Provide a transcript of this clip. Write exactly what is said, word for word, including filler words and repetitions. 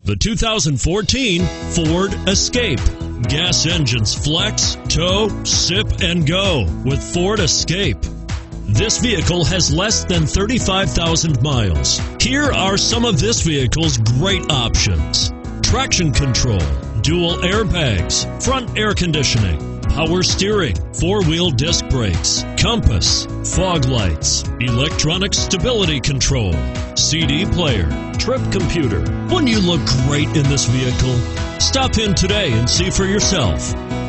The two thousand fourteen Ford Escape. Gas engines flex, tow, sip, and go with Ford Escape. This vehicle has less than thirty-five thousand miles. Here are some of this vehicle's great options: traction control, dual airbags, front air conditioning, power steering, four-wheel disc brakes, compass, fog lights, electronic stability control, C D player, trip computer. Wouldn't you look great in this vehicle? Stop in today and see for yourself.